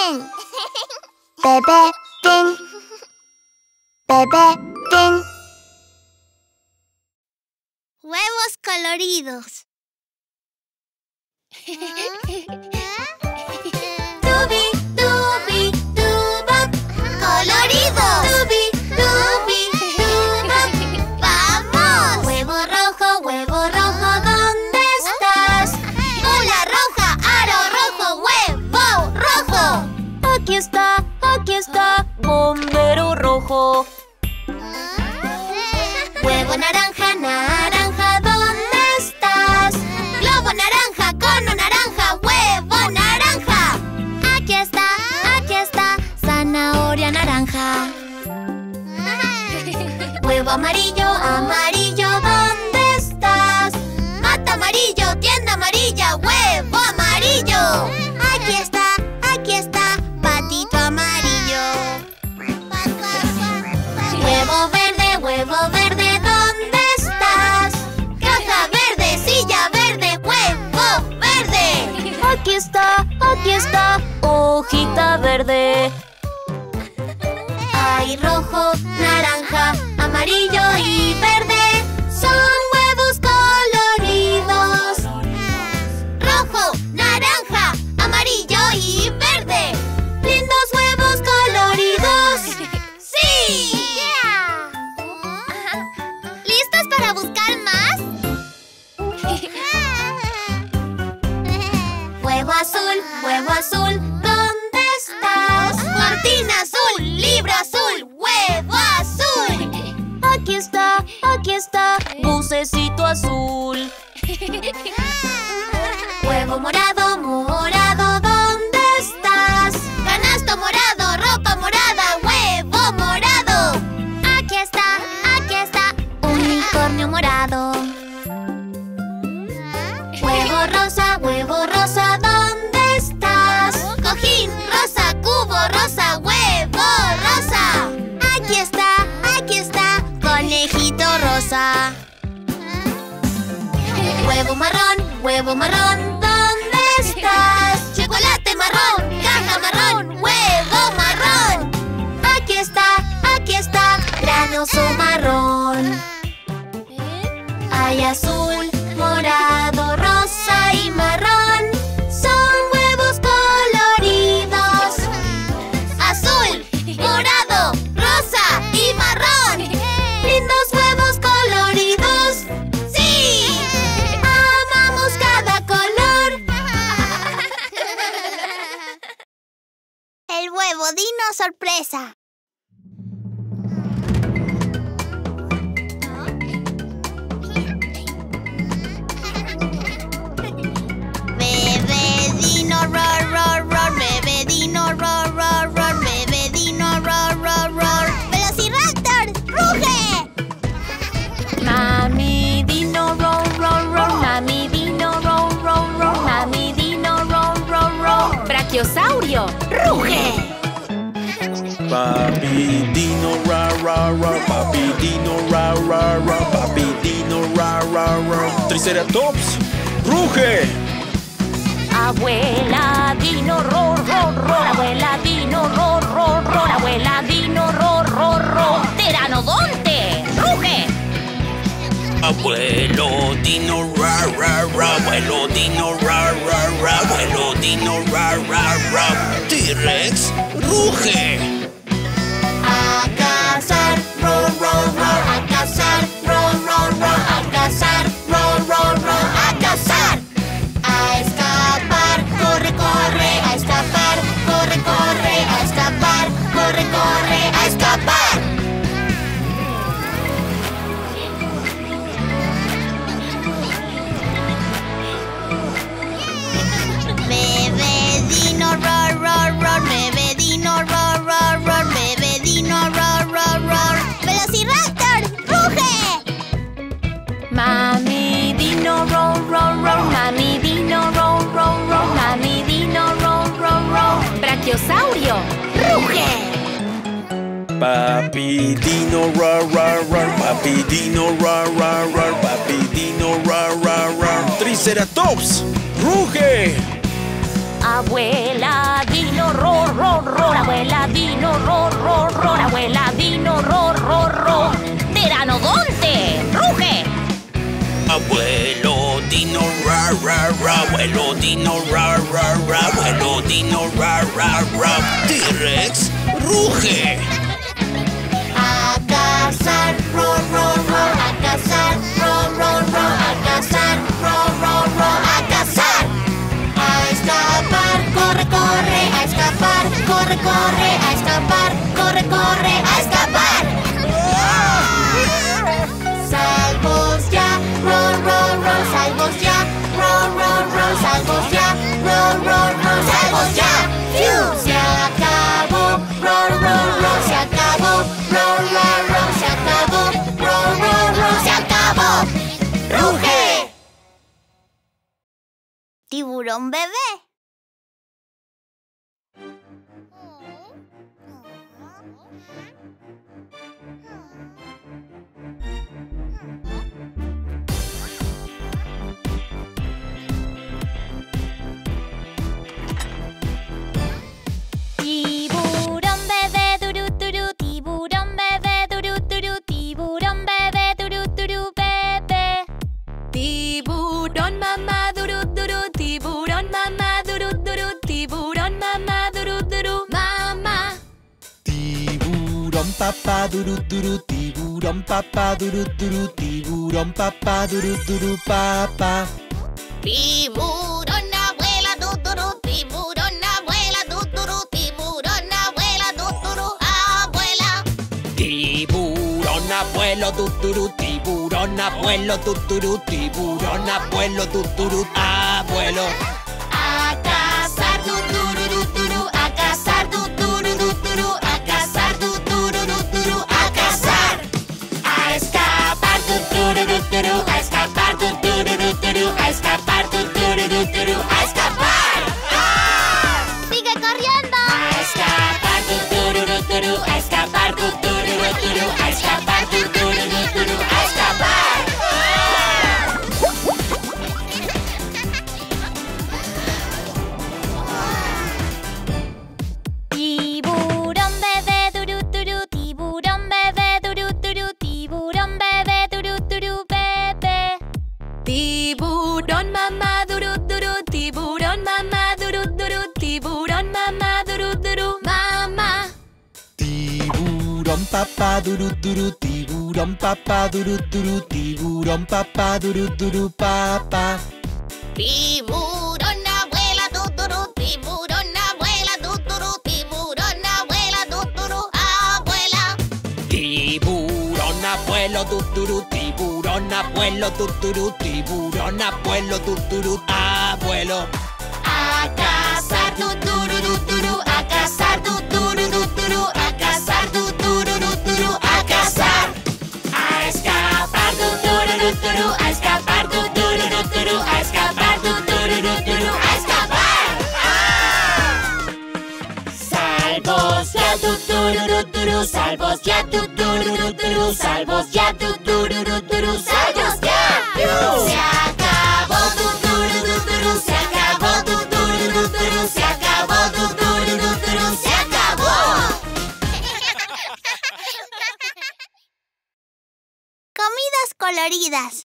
Fin. Bebé Fin. Bebé Fin. Huevos coloridos. Dubi, dubi, dubop. ¡Coloridos! Dubi, dubi, dubop. ¡Vamos! Huevo rojo, ¿dónde estás? Bola roja, aro rojo, huevo rojo. Aquí está, bombero rojo. Huevo naranja, ¿dónde estás? Globo naranja, cono naranja, huevo naranja. Aquí está, zanahoria naranja. Huevo amarillo, ¿dónde estás? Mata amarillo, tienda amarilla, huevo amarillo. Aquí está, patito amarillo. Huevo verde, ¿dónde estás? Caja verde, silla verde, huevo verde. Aquí está, hojita verde. Hay rojo, naranja, amarillo y verde. Son huevos coloridos. Rojo, naranja, amarillo y verde. ¡Lindos huevos coloridos! ¡Sí! ¿Listos para buscar más? Huevo azul, ¿dónde estás? Cortina azul, libro azul, huevo azul. Aquí está, bucecito azul. Huevo morado, ¿dónde estás? Canasto morado, ropa morada, huevo morado. Aquí está, unicornio morado. Huevo rosa, ¿dónde estás? Cojín rosa, cubo rosa, huevo rosa. Aquí está, conejito rosa. Huevo marrón, ¿dónde estás? Chocolate marrón, caja marrón, huevo marrón. Aquí está, granoso marrón. Hay azul, morado, rosa y marrón. Son huevos coloridos. Azul, morado, rosa y marrón. Lindos huevos coloridos. ¡Sí! ¡Amamos cada color! El huevo dino sorpresa. Bebé dino roar, roar, roar. Bebé dino roar, roar, roar. Bebé dino roar, roar, roar. ¡Velociraptor, ruge! Mami dino roar, roar, roar. Mami dino roar, roar, roar. Mami dino roar, roar, roar. Brachiosaurio, ruge. Papi dino ra ra ra, papi dino ra ra ra, papi dino ra ra ra. Triceratops, ruge. Abuela dino roar, roar, roar. Abuela dino roar, roar, roar. Abuela dino roar, roar, roar. Pteranodonte, ruge. Abuelo dino ra ra ra, abuelo dino ra ra ra, abuelo dino ra ra ra. T-Rex, ruge. A cazar, roar, roar, roar. A cazar, roar, roar, roar. A cazar, roar, roar, roar. A cazar. A escapar, corre, corre. A escapar, corre, corre. A escapar, corre, corre. A escapar. Bebé dino roar, roar, roar. Bebé dino roar, roar, roar. Bebé dino roar, roar, roar. ¡Velociraptor, ruge! Mami dino roar, roar, roar. Mami dino roar, roar, roar. Mami dino roar, roar, roar. Brachiosaurio, ruge. Papi dino ra ra ra, papi dino ra ra ra, papi dino ra ra ra. Triceratops, ruge. Abuela dino roar, roar. Vuelo dino ra ra ra, vuelo dino ra ra ra, vuelo dino ra ra ra. T-Rex ruge. A cazar, ro, ro, ro. A cazar, ro, ro, ro. A cazar, ro, ro, ro. A cazar. A escapar, corre, corre. A escapar, corre, corre. A escapar, corre, corre. A escapar. Salvos ya, ro, ro, ro. Salvos ya, ro, ro, ro. Salvos ya, ro, ro, ro. Salvos ya. ¡Fiu! Se acabó, ro, ro, ro. Se acabó, ro, ro, ro. Se acabó, ro, ro, ro. Se acabó. ¡Ruge! Tiburón bebé. Tiburón bebé, duru duru, tiburón bebé, duru duru, tiburón bebé, duru duru, bebé. Tiburón mamá, duru duru, tiburón mamá, duru duru, tiburón mamá, duru duru, mamá. Tiburón papá duru duru, tiburón papá duru duru, tiburón papá duru duru, papá. Tiburón abuela, tuturu, tiburón abuela, tuturu, tiburón abuela, tuturu, abuela. Tiburón abuelo tuturu, tiburón abuelo tuturu, tiburón abuelo tuturu, abuelo. A cazar, tuturu, tuturu, a cazar, tuturu, tuturu, a cazar, tuturu, tuturu, a cazar. A escapar, tuturu, tuturu, a escapar, tuturu, tuturu, a escapar, tuturu, tuturu, a escapar. ¡Sigue corriendo! A escapar, tuturu, tuturu, a escapar, tuturu, tuturu, a escapar, tuturu, tuturu, a escapar. Tiburón bebé, duru duru, tiburón bebé, duru duru, tiburón bebé, duru duru, bebé. Tiburón mamá, duru duru, tiburón mamá, duru duru, tiburón mamá, duru duru, mamá. Tiburón papá duru duru, tiburón papá duru duru, tiburón papá duru duru, papá. Tiburón abuela, tuturu, tiburón abuela, tuturu, tiburón abuela, tuturu, abuela. Tiburón abuelo tuturu, tiburón abuelo tuturu, tiburón abuelo tuturu, abuelo. A cazar, tuturu, tuturu, a cazar, tuturu, tuturu, a cazar, tuturu, tuturu, a cazar. A escapar, tuturu, tuturu, a escapar, tuturu, tuturu, a escapar, tuturu, tuturu, a escapar. Salvos ya, tuturu, tuturu, salvos ya, tuturu, tuturu, salvos ya, tuturu, tuturu, salvos ya. Se acabó, tuturu, tuturu, se acabó, tuturu, tuturu, se acabó, tuturu, tuturu, se acabó. Comidas coloridas.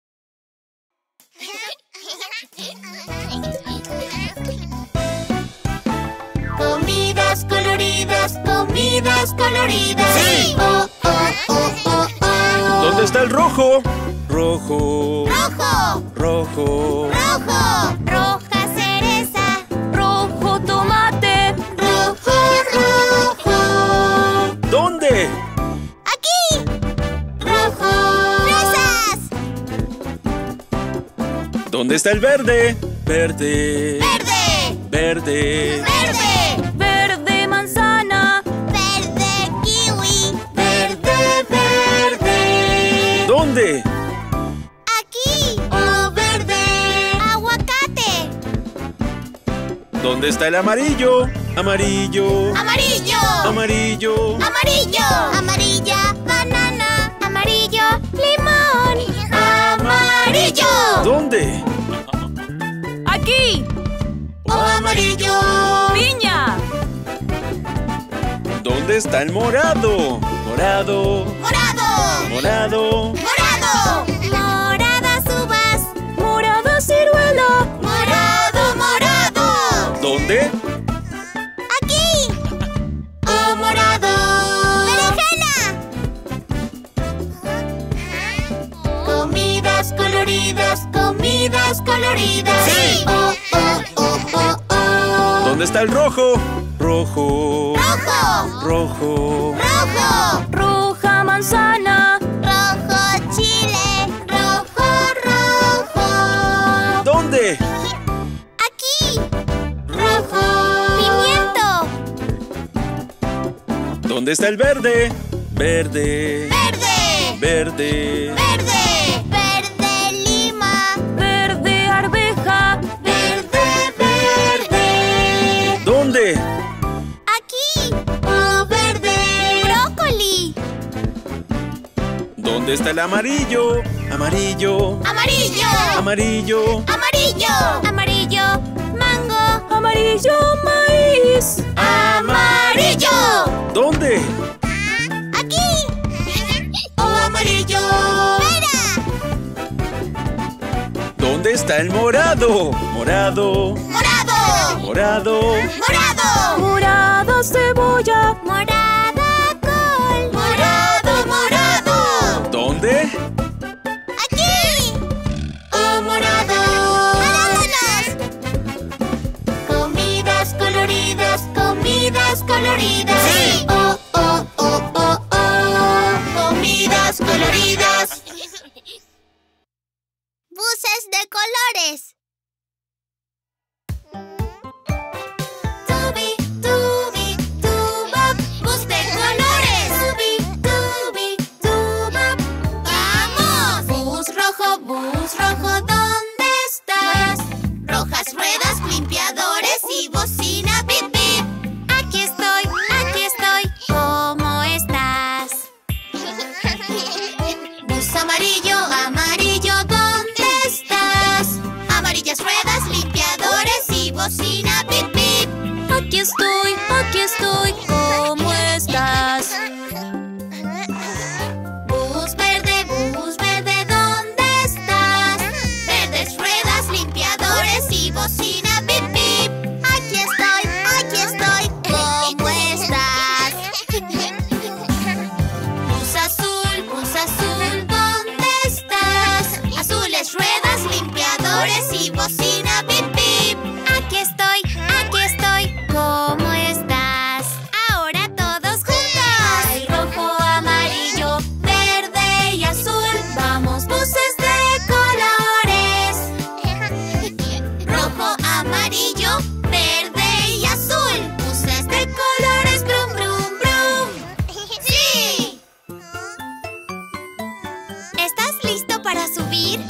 Comidas coloridas, comidas coloridas. ¡Sí! Oh, oh, oh, oh, oh. ¿Dónde está el rojo? Rojo. Rojo, Rojo. rojo, Roja cereza, rojo tomate. rojo, rojo. ¿Dónde? ¡Aquí! Rojo. ¡Fresas! ¿Dónde está el verde? Verde. Verde, Verde. verde, Verde manzana. ¡Verde kiwi! verde, verde. ¿Dónde? ¡Aquí! Oh, verde, ¡Aguacate! ¿Dónde está el amarillo? Amarillo. amarillo, Amarillo. amarillo, Amarilla, banana. Amarillo, limón. amarillo. ¿Dónde? Aquí. Oh, amarillo. Piña. ¿Dónde está el morado? Morado. Morado, Morado. morado. Moradas uvas. morado. Morado, morado. ¿Dónde? Aquí. Oh, morado. Berenjena. Comidas coloridas, comidas coloridas. Sí. Oh, oh, oh, oh, oh. ¿Dónde está el rojo? Rojo. Rojo. Rojo. Rojo. Roja manzana. Rojo chile. Rojo, rojo. ¿Dónde? Aquí. Rojo. Pimiento. ¿Dónde está el verde? Verde. Verde. Verde. Verde. Verde lima. Verde arveja. Verde, verde. ¿Dónde? Aquí. Oh, verde. Brócoli. ¿Dónde está el amarillo? Amarillo. Amarillo. Amarillo. Amarillo. Amarillo. Mango. Amarillo maíz. Amarillo. ¿Dónde? Aquí. Oh, amarillo. Pera. ¿Dónde está el morado? Morado. Morado. Morado. Morado. Morada cebolla. Morada col. Morado, morado. ¿Dónde? Aquí. Oh, morado. Arándanos. Comidas coloridas, comidas coloridas. Sí. Oh, oh, oh, oh, oh. Comidas coloridas. Buses de colores. Tubi, tubi, tubap. Bus de colores. Tubi, tubi, tubap. ¡Vamos! Bus rojo, ¿dónde estás? Rojas ruedas, limpiadores y bocina pip pip. Aquí estoy, ¿cómo estás? Bus amarillo, amarillo, ¿dónde estás? Amarillas ruedas, limpiadores y bocina pip pip. Aquí estoy, ¿cómo estás? Bus verde, ¿dónde estás? Verdes ruedas, limpiadores y bocina pip pip. Aquí estoy, ¿cómo estás? Bus azul, ¿dónde estás? Azules ruedas, limpiadores y bocina pip pip. Aquí estoy, ¿cómo estás? Ahora todos juntos. Hay rojo, amarillo, verde y azul. Vamos, buses de colores. Rojo, amarillo, verde y azul. Buses de colores, brum, brum, brum. ¡Sí! ¿Estás listo para subir?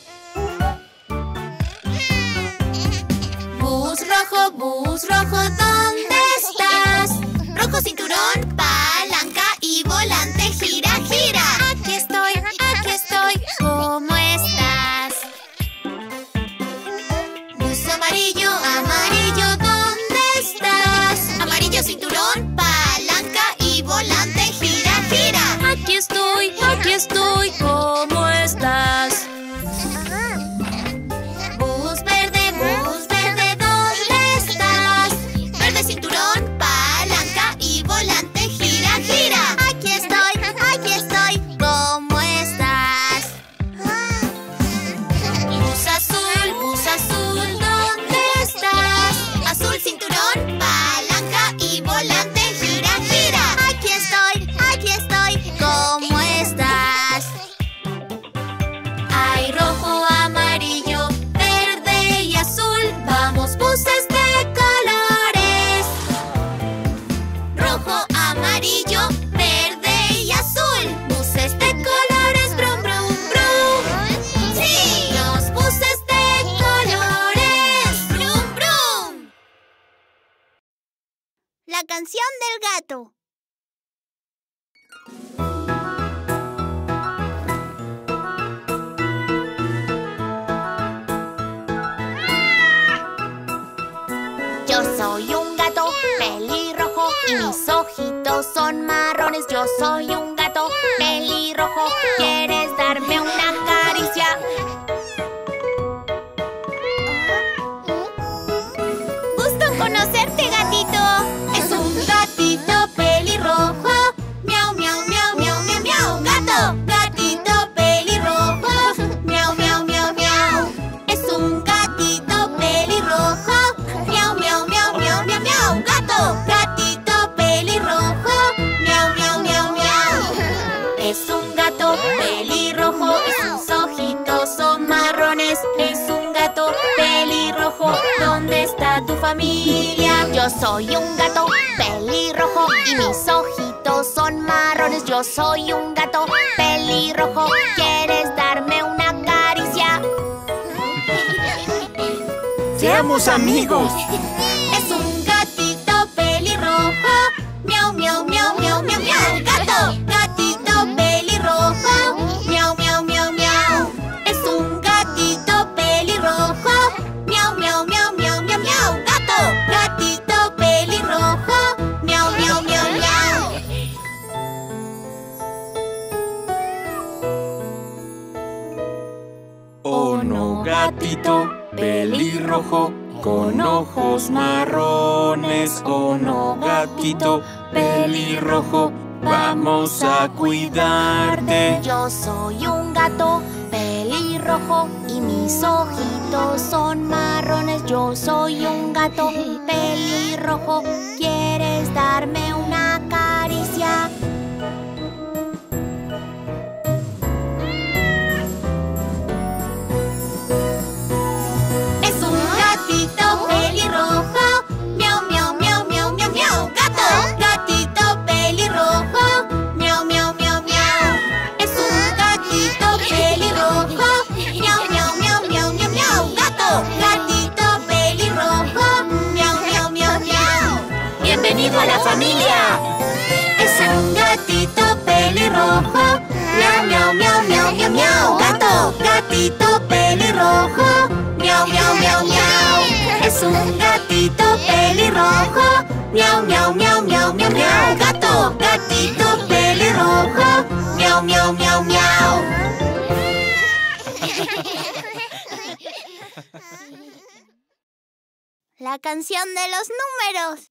Bus rojo, ¿dónde estás? Rojo cinturón, palanca y volante, gira, gira. Aquí estoy, ¿cómo estás? Bus amarillo, ¿dónde estás? Amarillo cinturón, palanca y volante, gira, gira. Aquí estoy, ¿cómo estás? Bus verde, ¿dónde estás? Verde cinturón, palanca y volante, gira, gira. Aquí estoy, ¿cómo estás? Bus azul, ¿dónde estás? Azul cinturón, palanca y volante, gira, gira. Aquí estoy, ¿cómo estás? Hay rojo, amarillo, verde y azul. Vamos, buses de colores. Rojo, amarillo, verde y azul. Buses de colores, brum, brum, brum. ¡Sí! Los buses de colores, brum, brum. La canción del gato. Yo soy un gato pelirrojo y mis ojitos son marrones. Yo soy un gato pelirrojo. ¿Quieres darme una caricia? familia. Yo soy un gato pelirrojo y mis ojitos son marrones. Yo soy un gato pelirrojo. ¿Quieres darme una caricia? ¡Seamos amigos! Es un gatito pelirrojo. Miau, miau, miau, miau, miau, miau. Gato, gatito pelirrojo. Miau, miau, miau, miau. Es un gatito pelirrojo. Miau, miau, miau, miau, miau, miau. Gato, gatito pelirrojo. Miau, miau, miau, miau. Oh no, gatito pelirrojo con ojos marrones. Oh no, gatito pelirrojo, vamos a cuidarte. Yo soy un gato pelirrojo y mis ojitos son marrones. Yo soy un gato pelirrojo. ¿Quieres darme una caricia? Es un gatito pelirrojo. Miau, miau, miau, miau, miau, miau. Gato, gatito pelirrojo. Miau, miau, miau, miau. Es un gatito pelirrojo. Miau, miau, miau, miau, miau, miau. Gato, gatito pelirrojo. Miau, miau, miau, miau. ¡Bienvenido a la familia! Es un gatito pelirrojo. Miau, miau, miau, miau, miau, miau. Gato, gatito pelirrojo. Miau, miau, miau, miau. Es un gatito pelirrojo. Miau, miau, miau, miau, miau, miau. Gato, gatito pelirrojo. Miau, miau, miau, miau. La canción de los números.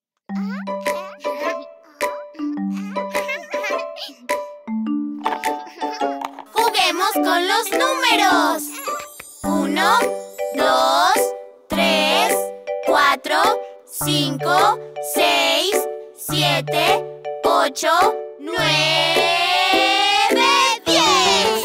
Juguemos con los números. 1, 2, 3, 4, 5, 6, 7, 8, 9, 10.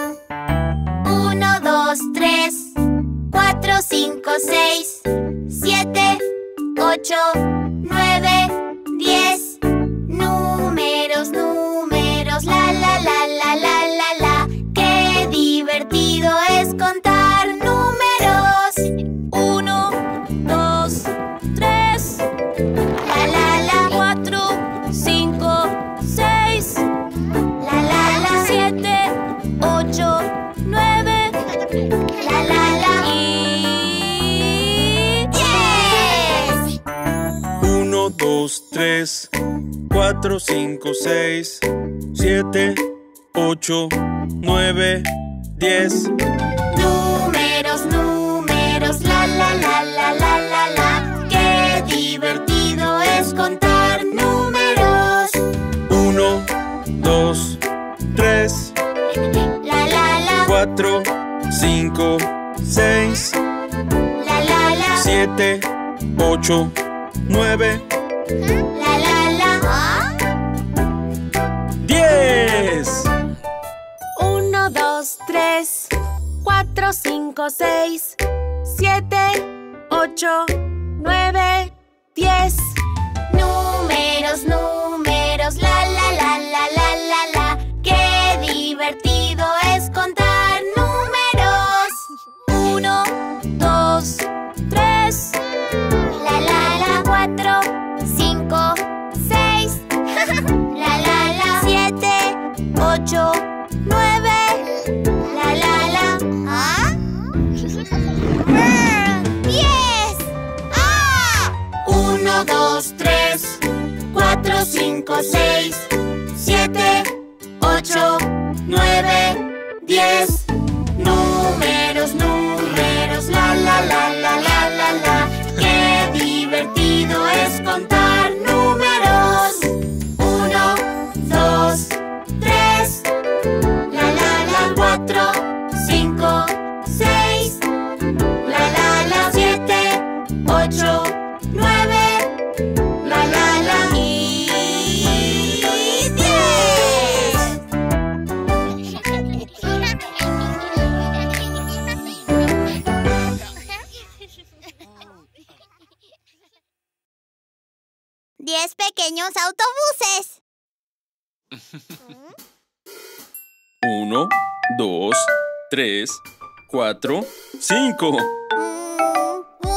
1, 2, 3, 4, 5, 6, 7, 8, 9, 10. Números, números, la, la, la, la, la, la, la. Qué divertido es contar números. 1, 2, 3, la, la, la. 4, 5, 6, la, la, la. 7, 8, 9, la, la, la. Y 10. 1, 2, 3, 4, 5, 6, 7, 8, 9, 10. Números, números, la, la, la, la, la, la, la. Qué divertido es contar números. 1, 2, 3, La, la, la, 4, 5, 6, la, la, la, 7, 8, 9, la, la, la. 10. 1, 2, 3, 4, 5, 6, 7, 8, 9, 10. Números, números, la, la, la, la, la, la, la. Qué divertido es contar números. 1, 2, 3, la, la, la. 4, 5, 6, la, la, la. 7, 8, 9, la, la, la. 10. 1, 2, 3, 4, 5, 6, 7, 8, 9, 10. Números, números, la, la, la, la, la, la, la. Qué divertido es contar números. 1, 2, 3, la, la, la. 4, 5, 6, la, la, la. 7, 8, 9, la, la, la. Y 10. 10 pequeños autobuses. 1, 2, 3, 4, 5. 1, 2.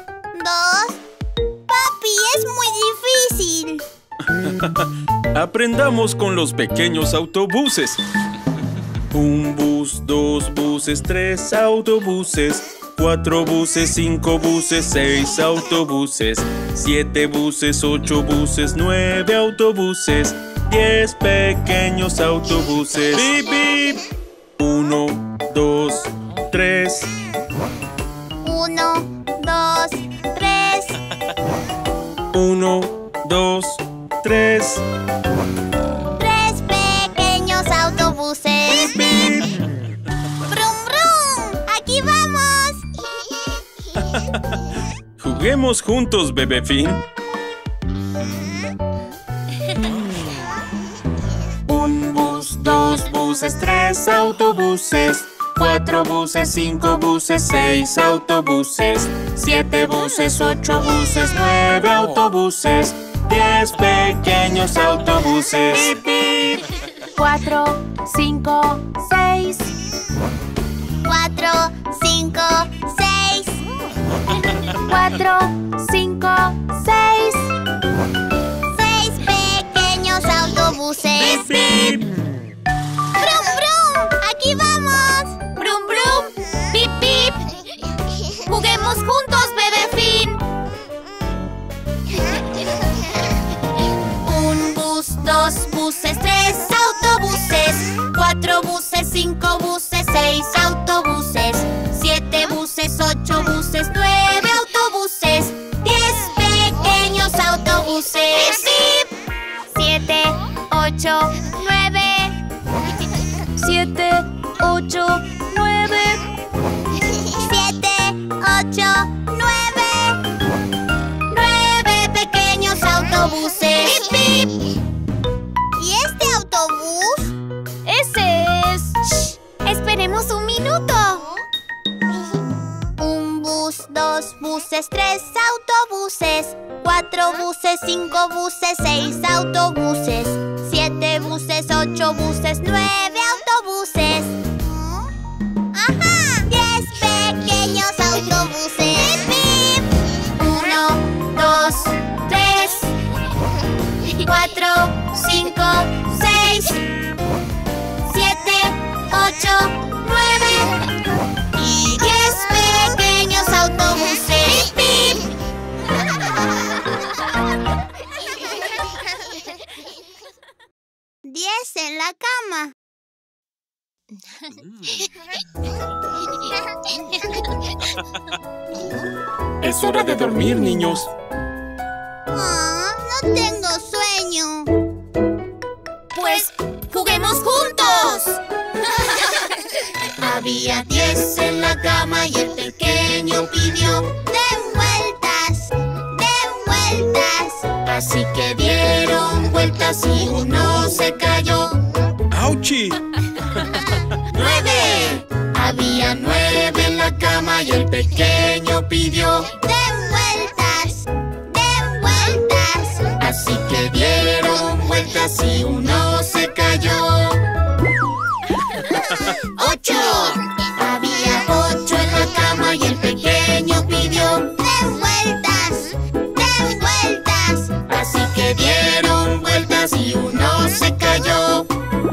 Papi, es muy difícil. Aprendamos con los pequeños autobuses. 1 bus, 2 buses, 3 autobuses, 4 buses, 5 buses, 6 autobuses, 7 buses, 8 buses, 9 autobuses, 10 pequeños autobuses. ¡Bip, bip! 1, 2, 3. 1, 2, 3. 1, 2, 3. 3 pequeños autobuses. ¡Bip! ¡Brum, brum! ¡Aquí vamos! Juguemos juntos, Bebé Finn. 1 bus, 2 buses, 3 autobuses, 4 buses, 5 buses, 6 autobuses, 7 buses, 8 buses, 9 autobuses, 10 pequeños autobuses. ¡Bip, bip! 4, 5, 6. 4, 5, 6. 4, 5, 6. 6 pequeños autobuses. ¡Bip! ¡Brum, brum! ¡Aquí vamos! Brum, brum. Pip, pip. Juguemos juntos, Bebé Finn. 1 bus, 2 buses, 3 autobuses, 4 buses, 5 buses, 6 autobuses, 7 buses, 8 buses, 9 autobuses, 10 pequeños autobuses. 7, 8, 9. 7, 8, 9. 7, 8, 9. 9 pequeños autobuses. Pip, pip. ¿Y este autobús? Ese es. Shh, esperemos un minuto. 1 bus, 2 buses, 3 autobuses, 4 buses, 5 buses, 6 autobuses, 7 buses, 8 buses, 9 autobuses. ¡Ajá! 10 pequeños autobuses. 1, 2, 3, 4, 5, 6, 7, 8, 9 y 10 pequeños autobuses. ¡Pip! 10 en la cama. Es hora de dormir, niños. No tengo sueño. Pues juguemos juntos. Había 10 en la cama y el pequeño pidió: den vueltas, den vueltas. Así que dieron vueltas y uno se cayó. ¡Auchi! 9. Había 9 en la cama y el pequeño pidió: den vueltas, den vueltas. Así que dieron vueltas y uno se cayó. 8. Había 8 en la cama y el pequeño pidió: den vueltas, den vueltas. Así que dieron vueltas y uno se cayó.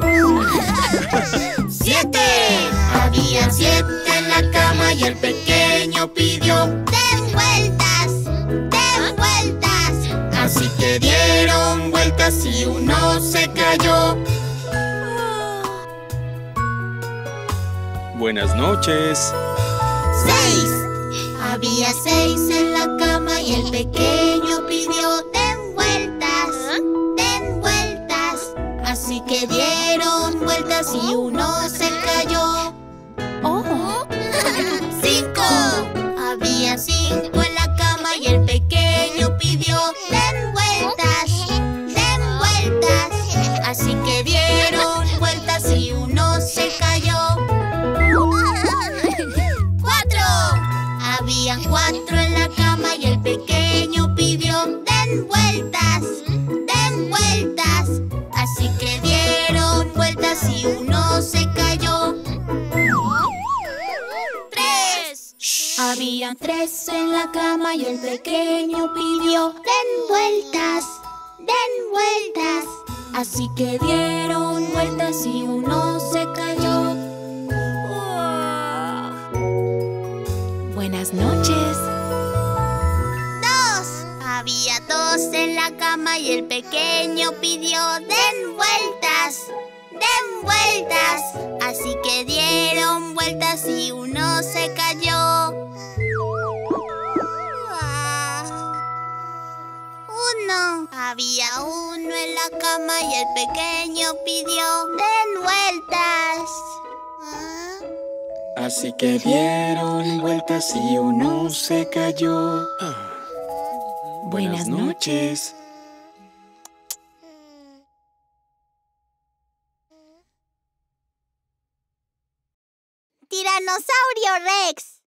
7. Había 7 en la cama y el pequeño pidió: den vueltas, den vueltas. Así que dieron vueltas y uno se cayó. Buenas noches. 6. Había 6 en la cama y el pequeño pidió: den vueltas, den vueltas. Así que dieron vueltas y uno se cayó. 5. Había 5 en la cama y el pequeño pidió: den vueltas, den vueltas. Así que dieron vueltas y uno se cayó. 4. Habían 4 en la cama y el pequeño pidió: den vueltas, vueltas, den vueltas. Así que dieron vueltas y uno se cayó. 3. Habían 3 en la cama y el pequeño pidió: Den vueltas, den vueltas. así que dieron vueltas y uno se cayó. Buenas noches. 2. Había 2 en la cama y el pequeño pidió: Den vueltas, den vueltas. Así que dieron vueltas y uno se cayó. 1. Había 1 en la cama y el pequeño pidió: Den vueltas. Así que dieron vueltas y uno se cayó. Buenas noches. Tiranosaurio Rex.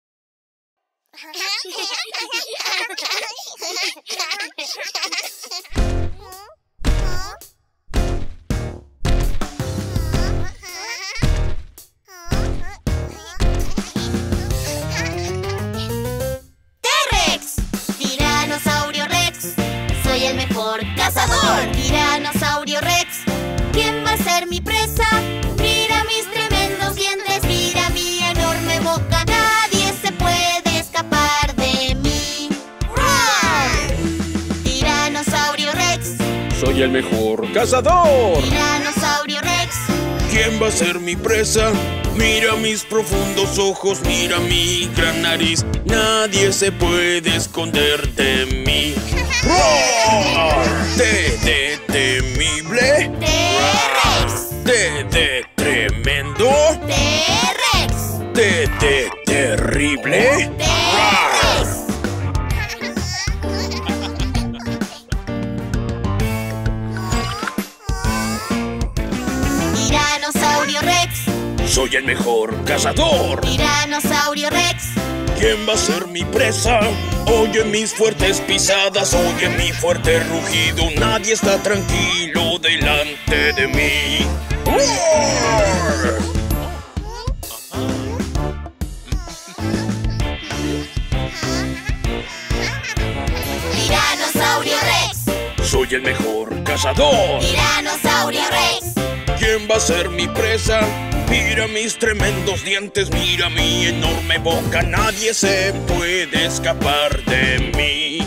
T-Rex. Tiranosaurio Rex. Soy el mejor cazador. Tiranosaurio Rex. ¿Quién va a ser mi presa? Mira mis tremendos dientes, mira mi enorme boca. Nadie se puede escapar de mí. ¡Roar! Tiranosaurio Rex. Soy el mejor cazador. Tiranosaurio Rex. ¿Quién va a ser mi presa? Mira mis profundos ojos, mira mi gran nariz. Nadie se puede esconder de mí. ¡Roar! T de temible. T-Rex. T de tremendo. T-Rex. T de terrible. T-Rex. Tiranosaurio Rex. Soy el mejor cazador. Tiranosaurio Rex. ¿Quién va a ser mi presa? Oye mis fuertes pisadas, oye mi fuerte rugido. Nadie está tranquilo delante de mí. ¡Roar! Tiranosaurio Rex. Soy el mejor cazador. Tiranosaurio Rex. ¿Quién va a ser mi presa? Mira mis tremendos dientes, mira mi enorme boca. Nadie se puede escapar de mí.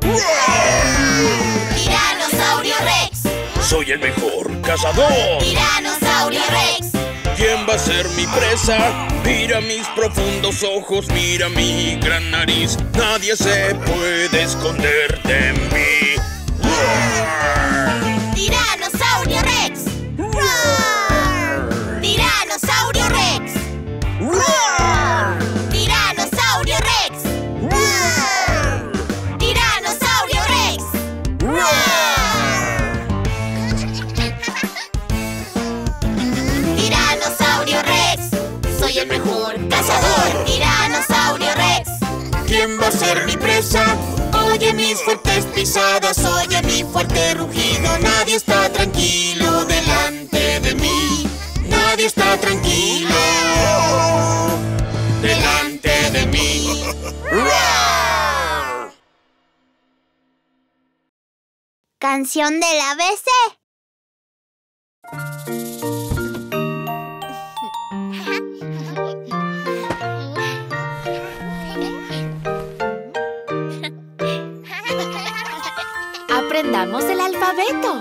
Tiranosaurio Rex. Soy el mejor cazador. Tiranosaurio Rex. ¿Quién va a ser mi presa? Mira mis profundos ojos, mira mi gran nariz. Nadie se puede esconder de mí. Tiranosaurio Rex. ¡Roar! Tiranosaurio Rex. ¡Roar! Tiranosaurio Rex. ¡Roar! Tiranosaurio Rex. ¡Roar! Tiranosaurio Rex. Soy el mejor cazador. Tiranosaurio Rex. ¿Quién va a ser mi presa? Oye mis fuertes pisadas, oye mi fuerte rugido. Nadie está tranquilo delante de mí. Nadie está tranquilo delante de mí. ¡Roar! Canción del ABC. Aprendamos el alfabeto.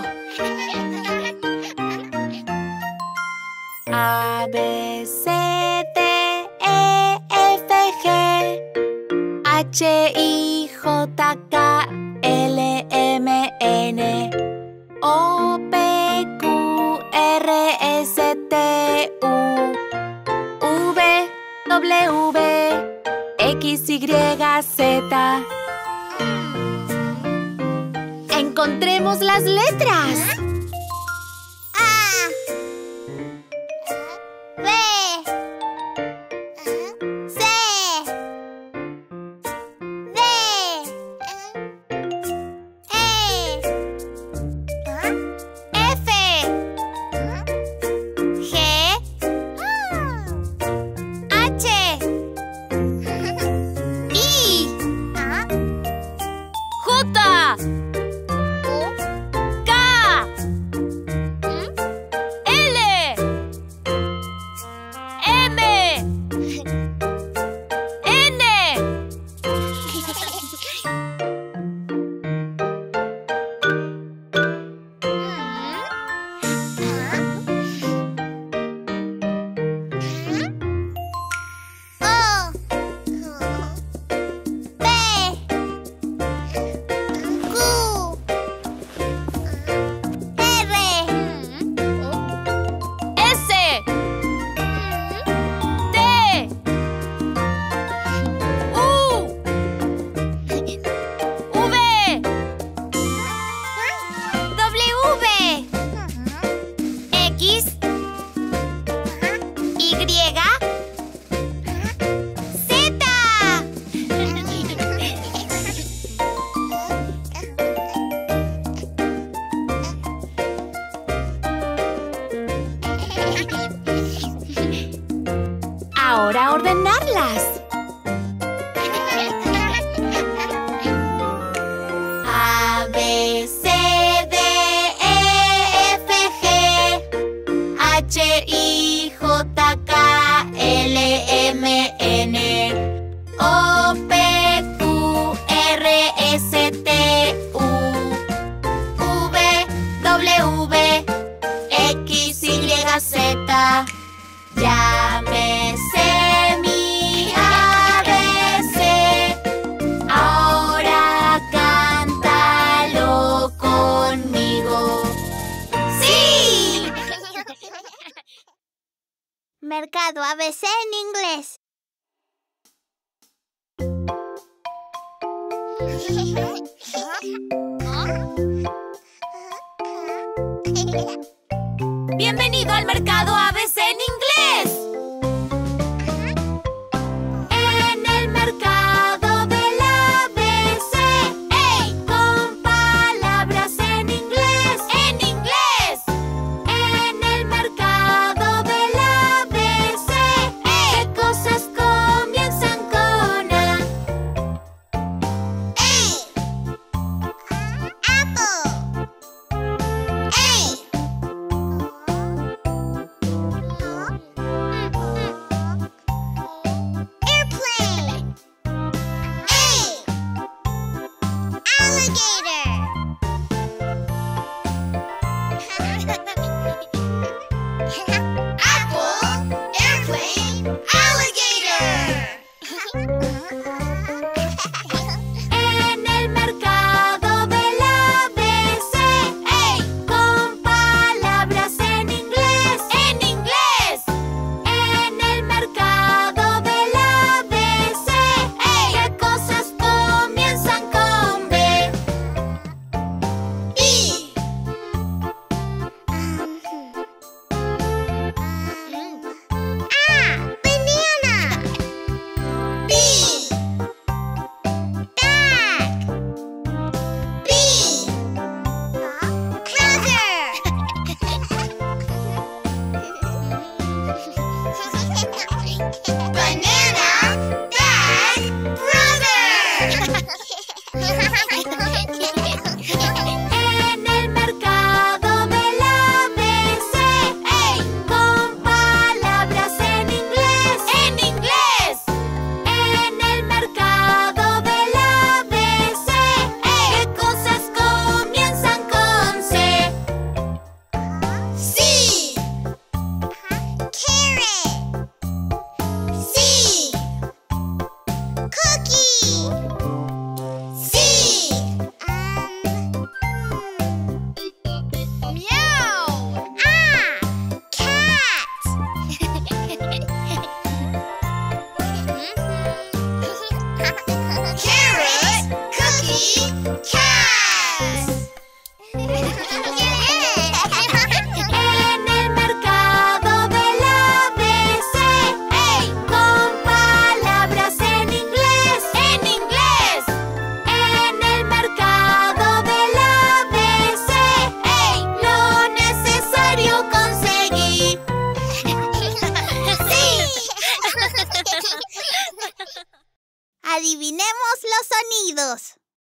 A, B, C, D, E, F, G H, I, J, K, L, M, N O, P, Q, R, S, T, U V, W, X, Y, Z. Encontremos las letras. A, B, C, D, E, mercado ABC en inglés. ¡Bienvenido al mercado ABC en inglés! En el mercado del ABC, ¡ey! Con palabras en inglés. ¡En inglés! En el mercado del ABC, ¡ey! ¿Qué cosas comienzan con A? Apple. Airplane. Alligator. Apple, airplane, alligator. En el mercado del ABC, ¡ey! Con palabras en inglés. ¡En inglés! En el mercado del ABC, ¡ey! ¿Qué cosas comienzan con B? B. A. Banana. B. Bag. B. Banana, bag, brother. En el mercado del ABC, ¡ey! Con palabras en inglés. ¡En inglés! En el mercado del ABC, ¡ey! ¿Qué cosas comienzan con C? C. Carrot. C. Cookie. C. Meow. Cat. Carrot, cookie, cat. En el mercado del ABC, ¡ey! Con palabras en inglés. ¡En inglés! En el mercado del ABC, ¡ey! Lo necesario conseguí. ¡Sí! Adivinemos los sonidos.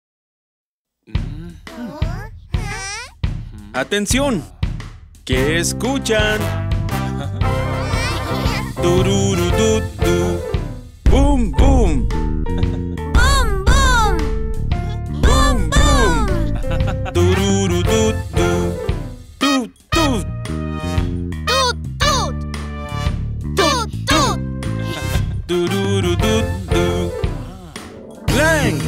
¡Atención! ¿Qué escuchan? Tururututu. ¡Bum, bum! ¡Bum, bum! ¡Bum, bum! Tururututu. ¡Tut, tut! ¡Tut, tut! ¡Tut, tut! Tururututu. ¡Clang!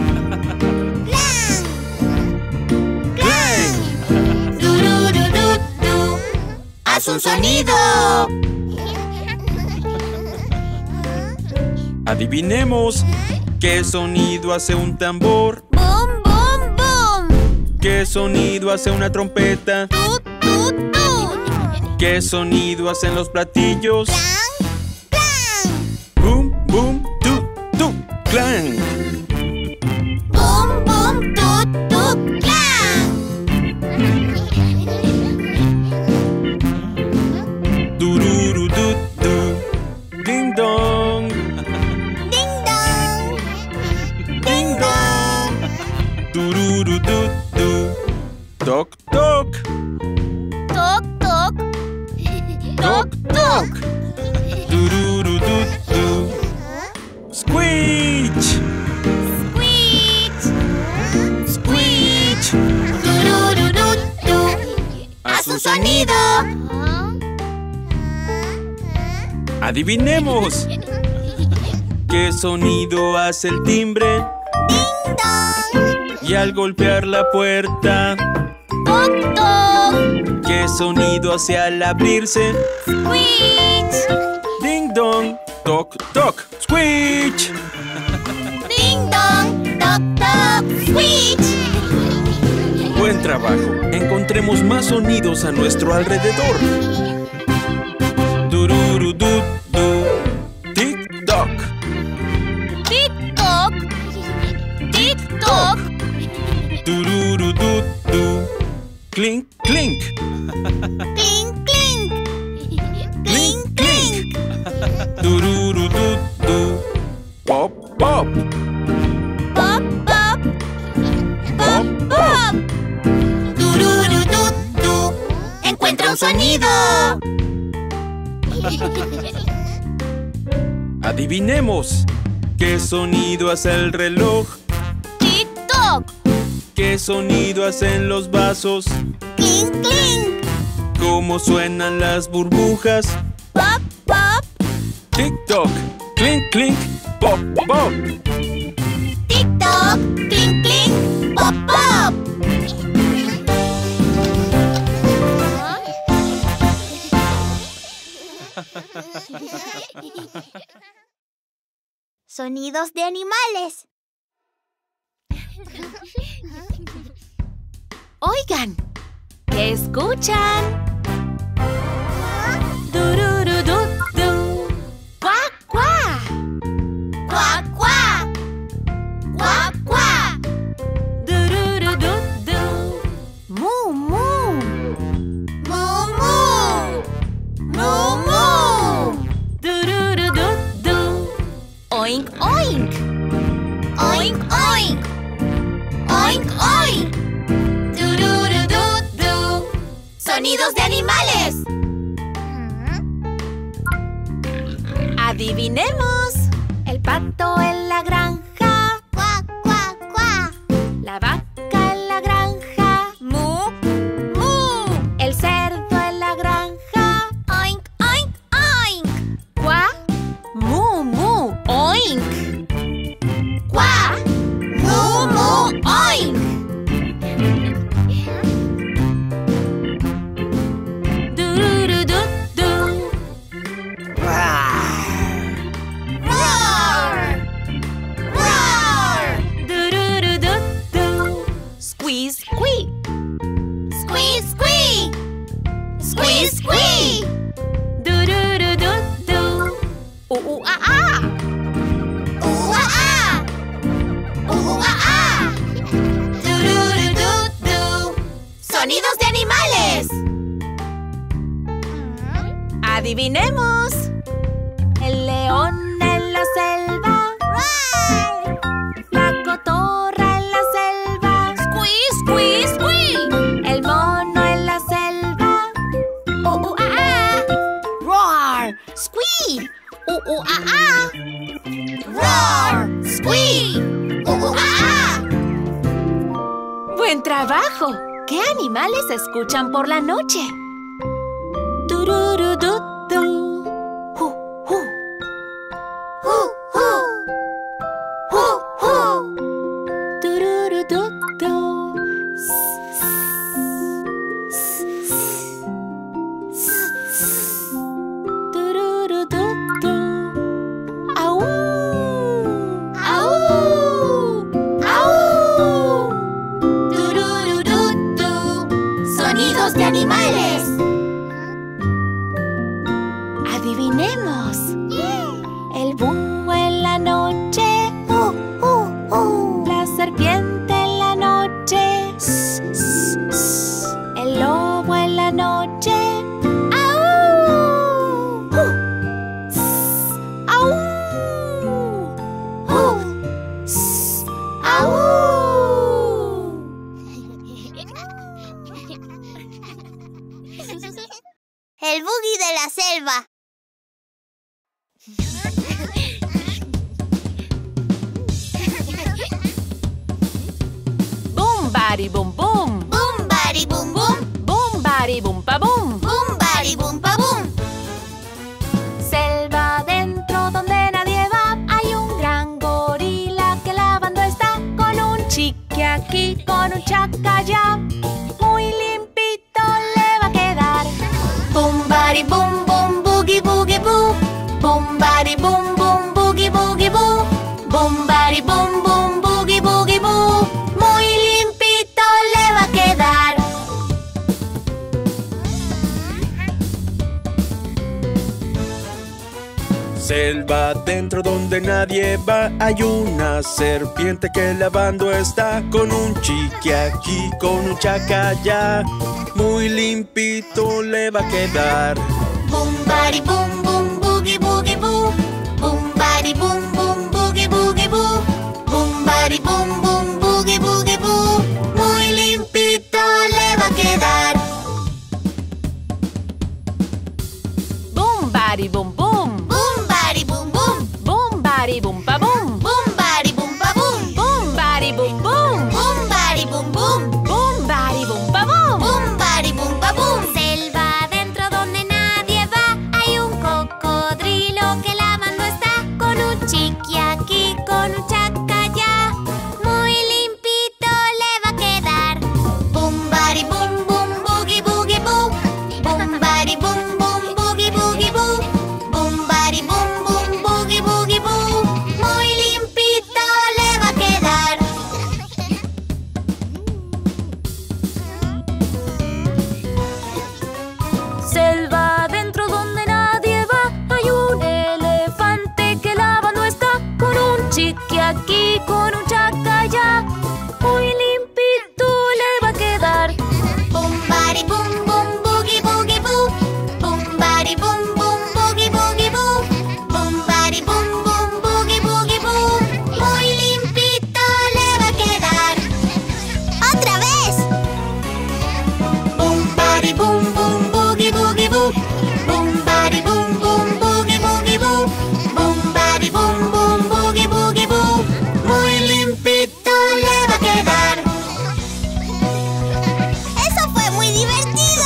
¡Clang! ¡Tururututu! ¡Haz un sonido! Adivinemos. ¿Qué sonido hace un tambor? ¡Bum, bum, bum! ¿Qué sonido hace una trompeta? ¡Tut, tut, tut! ¿Qué sonido hacen los platillos? ¡Clang, clang! Boom, boom, tu, tu, clang. ¡Bum, bum, tut, tut, clang! Tururu, tu, tu. Ding dong, ¡Ding dong! ding dong. Tururu, tu, tu. Toc, toc, ¡Toc, toc! toc, toc. Tururu, tu, tu. Squeech, ¡Squeech! squeech. ¡Turururutu! ¡Haz un sonido! Adivinemos. ¿Qué sonido hace el timbre? ¡Ding dong! Y al golpear la puerta, ¡Toc, toc! ¿Qué sonido hace al abrirse? Squeech. Ding dong, toc toc, squeech. Ding dong, toc toc, squeech. Buen trabajo. Encontremos más sonidos a nuestro alrededor. Tururudú-dú. Tic toc. Tic toc. Tic toc. Tururudú-dú. Clink clink. Clink, clink. Clink, clink. Tururudú-dú. Pop pop. Pop, pop. Pop, pop. Tururututú. Encuentra un sonido. Adivinemos. ¿Qué sonido hace el reloj? Tic toc. ¿Qué sonido hacen los vasos? Clink, clink. ¿Cómo suenan las burbujas? Pop, pop. Tic toc, clink clink, pop pop. Tic toc, clink, clink. Pop, pop. Sonidos de animales. Oigan, ¿qué escuchan? Dururudú-dú. Cuac, cuac. Cuac, cuac. Cuac, cuac. Dururudú-dú. Mu, mu. Mu, mu. Mu, mu. Dururudú-dú. Oink, oink. Oink, oink. Oink, oink. Tururututú. Sonidos de animales. Adivinemos. El pato en la granja. Cuac, cuac, cuac. La vaca en la granja. Mu, mu. El cerdo en la granja. Oink, oink, oink. Cuac, mu, mu, oink. Cuac. Mu, mu, oink. Dururudú-dú. Roar. Roar. Dururudú-dú. Squeeze, squeak. Squeeze, squeak. Squeeze, squeak. Dururudú-dú. Ah, ah. Ua-ah. Ua-ah. Tururututú. Sonidos de animales. Adivinemos. El león en la selva. Roar. La cotorra en la selva. Squeeze, squeeze, squeeze. El mono en la selva. Ah. Roar, squeak. Ah. Roar. Squeak. Ah. Buen trabajo. ¿Qué animales escuchan por la noche? Tururudú-dú. Hu, hu. Hu, hu. Hu, hu. Tururudú-dú. Tururudú-dú. Au. Au. Au. Tururututú. Sonidos de animales. Adivinemos. El búho en la noche. La serpiente en la noche. El lobo en la noche. ¡Au! ¡Au! Au. El boogie de la selva. Boom, bari, boom, boom. Boom, bari, boom, boom. Boom, bari, boom, pa, boom. Boom, bari, boom, pa, boom. Selva adentro donde nadie va. Hay un gran gorila que lavando está. Con un chique aquí, con un chaca allá. Muy limpito le va a quedar. Selva dentro donde nadie va. Hay una serpiente que lavando está, con un chiqui aquí, con un chaca allá. Muy limpito le va a quedar. Boom, bari, boom, boom, boogie, boogie, boo. Boom, bari, boom, boom, boogie, boogie, boo. Boom, bari, boom, boom, boogie, boogie, boo. Muy limpito le va a quedar. Boom, bari, boom, boom. Boom, bari, boom, boom. Boom, bari, boom, pa, boom. Boom, bari, boom, pa, boom. Boom, bari, boom, boom. Boom, bari, boom, boom. Boom, bari, boom, pa, boom. Boom, bari, boom, pa, boom. Selva dentro donde nadie va. Hay un cocodrilo que lavando está, con un chiqui aquí, con un chaca allá. Muy limpito le va a quedar. Boom, bari, boom, boom, boogie, boogie, boo. Boom, bari, boom, boom, boogie, boogie, boo. Boom, bari, boom, boom, boogie, boogie, boo. Muy limpito le va a quedar. Selva dentro donde nadie va. Hay un elefante que lavando está, con un chiqui aquí, con un chaca allá. Muy limpito le va a quedar. Boom, bari, boom, boom, boogie, boogie, boo. Boom, bari, boom, boom, boogie, boogie, boo. Boom, bari, boom, boom, boogie, boogie, boo. Muy limpito le va a quedar. ¡Otra vez! Boom, bari, boom, boom, boogie, boogie, boo. Boom, bari, boom, boom, boogie, boogie, boo. Boom, bari, boom, boom, boogie, boogie, boo. Muy limpito le va a quedar. ¡Eso fue muy divertido!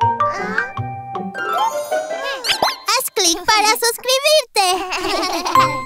Haz clic para suscribirte.